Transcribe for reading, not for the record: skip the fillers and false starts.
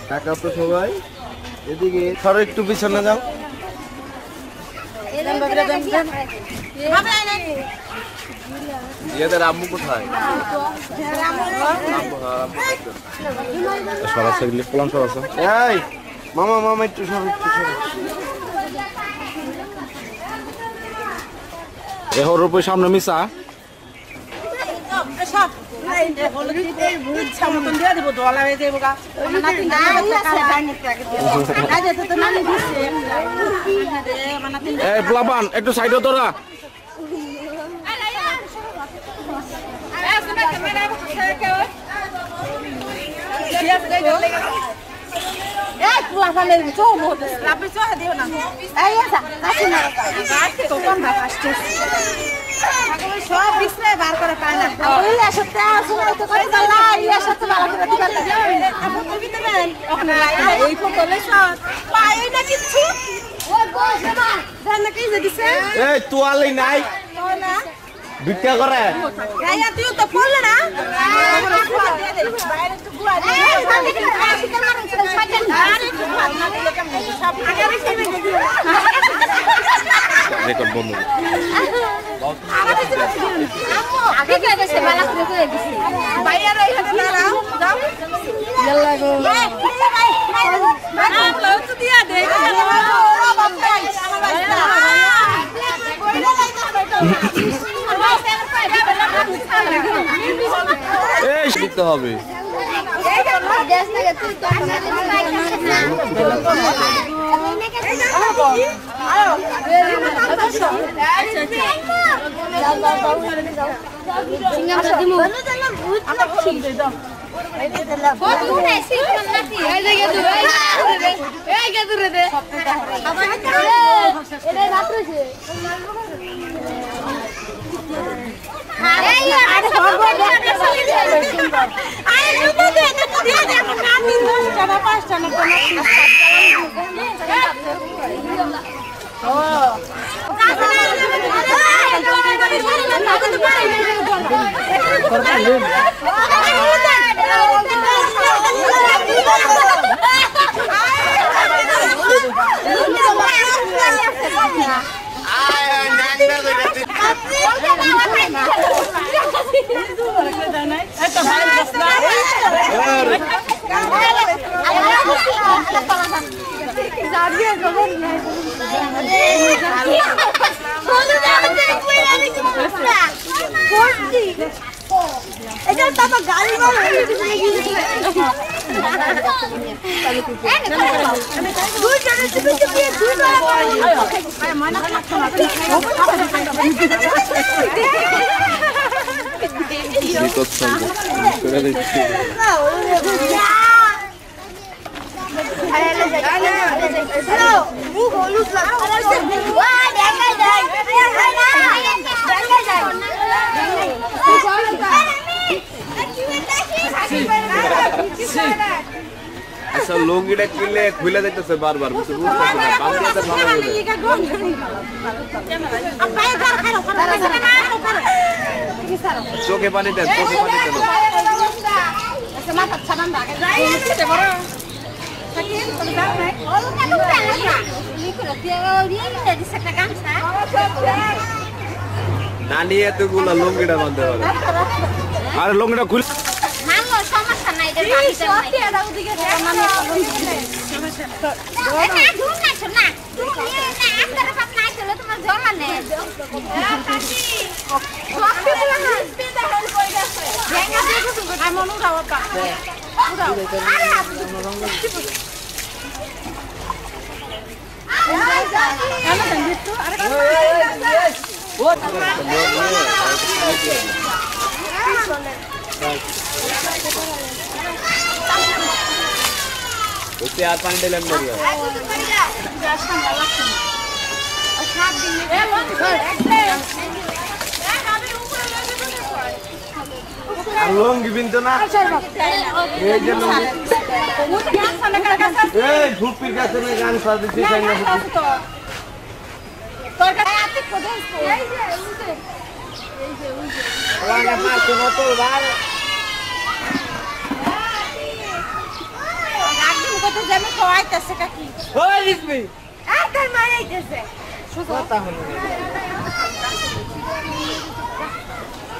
টাকা তো সবাই এদিকে ধরো একটু পিছনে যাও এদের আম্মু কোথায় এই মামা মামা একটু সরো এহর উপর সামনে মিশা প্লাবান একটু সাইডে তোরা সব বিছনায় বার করে পায় না তোয়ালি নাই ভিক্ষা করে তুই তো পড়লে না রেকর্ড বন্ধ এই শিখতে হবে এটা তো আমার গাড়ি বল দুই জনের থেকে দুই আরে ময়না খাচ্ছ না বিকট সঙ্গ করে দিচ্ছি আচ্ছা লুঙ্গিটা কিনলে খুলে যাইতেছে বারবার চোখে পানি দেন চোখে পানি দেন নানি এতগুলো লুঙ্গিটা বাঁধতে পারে আর লঙ্গিটা খুলে সমস্যা নাই उससे यार पानी डालन बढ़िया लुंगी बिनते ना ये जो लुंगी ए भूपी का से मैं गान साथ दिखी जाएंगे তোর কাছে আছে কোথায় এই যে ওরা না তো বার কইতেছে আমি খাওয়াইতেছে কাকি ওই রিজমি আর তার মারাইতেছে কথা হলো